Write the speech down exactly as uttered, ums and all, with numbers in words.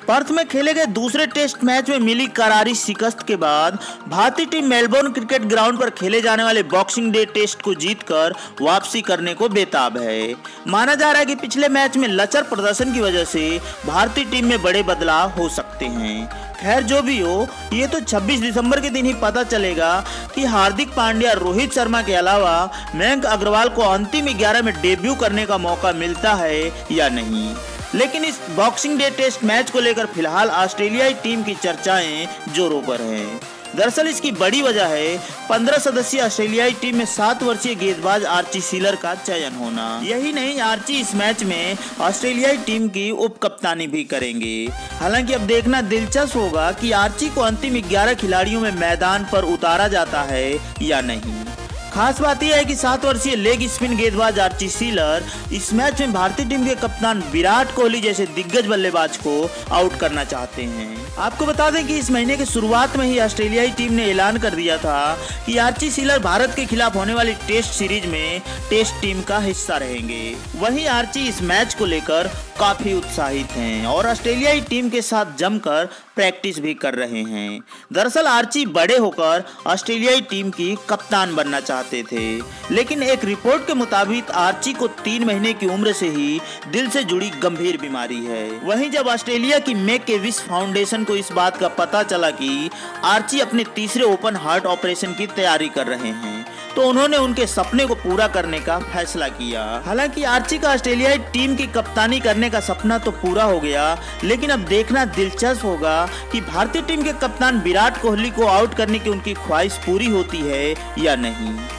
Perth में खेले गए दूसरे टेस्ट मैच में मिली करारी शिकस्त के बाद भारतीय टीम मेलबोर्न क्रिकेट ग्राउंड पर खेले जाने वाले बॉक्सिंग डे टेस्ट को जीतकर वापसी करने को बेताब है। माना जा रहा है कि पिछले मैच में लचर प्रदर्शन की वजह से भारतीय टीम में बड़े बदलाव हो सकते हैं। खैर जो भी हो, ये तो छब्बीस दिसंबर के दिन ही पता चलेगा कि हार्दिक पांड्या, रोहित शर्मा के अलावा मयंक अग्रवाल को अंतिम ग्यारह में डेब्यू करने का मौका मिलता है या नहीं। लेकिन इस बॉक्सिंग डे टेस्ट मैच को लेकर फिलहाल ऑस्ट्रेलियाई टीम की चर्चाएं जोरों पर हैं। दरअसल इसकी बड़ी वजह है पंद्रह सदस्यीय ऑस्ट्रेलियाई टीम में सात वर्षीय गेंदबाज आर्ची शिलर का चयन होना। यही नहीं, आर्ची इस मैच में ऑस्ट्रेलियाई टीम की उप कप्तानी भी करेंगे। हालांकि अब देखना दिलचस्प होगा कि आर्ची को अंतिम ग्यारह खिलाड़ियों में मैदान पर उतारा जाता है या नहीं। खास बात यह है कि सात वर्षीय लेग स्पिन गेंदबाज आर्ची शिलर इस मैच में भारतीय टीम के कप्तान विराट कोहली जैसे दिग्गज बल्लेबाज को आउट करना चाहते हैं। आपको बता दें कि इस महीने की शुरुआत में ही ऑस्ट्रेलियाई टीम ने ऐलान कर दिया था कि आर्ची शिलर भारत के खिलाफ होने वाली टेस्ट सीरीज में टेस्ट टीम का हिस्सा रहेंगे। वहीं आर्ची इस मैच को लेकर काफी उत्साहित हैं और ऑस्ट्रेलियाई टीम के साथ जमकर प्रैक्टिस भी कर रहे हैं। दरअसल आर्ची बड़े होकर ऑस्ट्रेलियाई टीम की कप्तान बनना चाहते थे, लेकिन एक रिपोर्ट के मुताबिक आर्ची को तीन महीने की उम्र से ही दिल से जुड़ी गंभीर बीमारी है। वहीं जब ऑस्ट्रेलिया की मेक ए विश फाउंडेशन को इस बात का पता चला कि आर्ची अपने तीसरे ओपन हार्ट ऑपरेशन की तैयारी कर रहे हैं, तो उन्होंने उनके सपने को पूरा करने का फैसला किया। हालांकि आर्ची का ऑस्ट्रेलियाई टीम की कप्तानी करने का सपना तो पूरा हो गया, लेकिन अब देखना दिलचस्प होगा कि भारतीय टीम के कप्तान विराट कोहली को आउट करने की उनकी ख्वाहिश पूरी होती है या नहीं।